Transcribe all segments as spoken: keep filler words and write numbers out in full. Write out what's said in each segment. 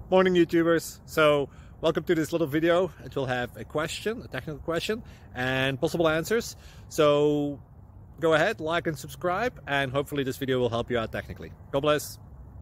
Morning YouTubers. So welcome to this little video. It will have a question, a technical question, and possible answers. So go ahead, like and subscribe, and hopefully this video will help you out technically. God bless.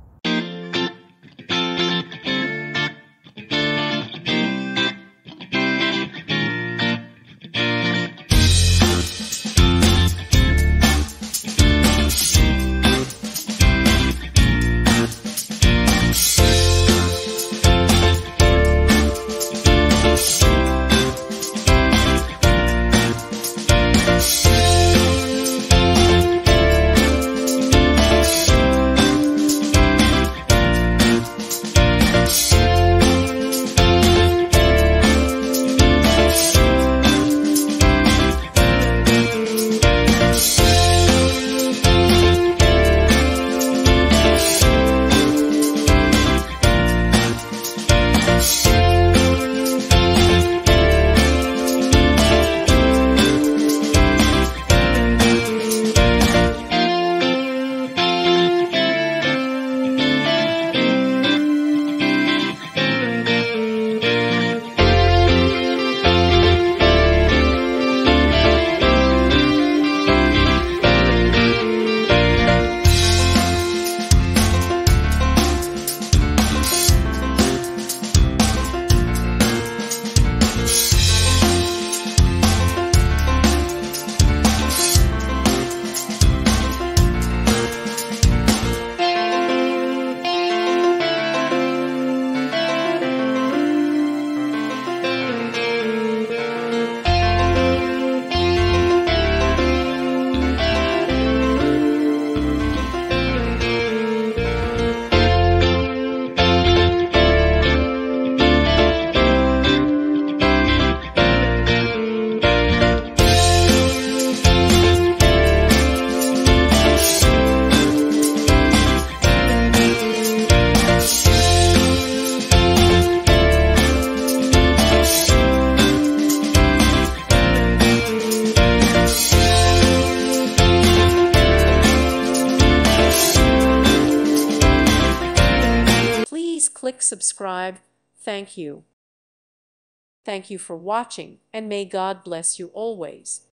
Please click subscribe. Thank you. Thank you for watching, and may God bless you always.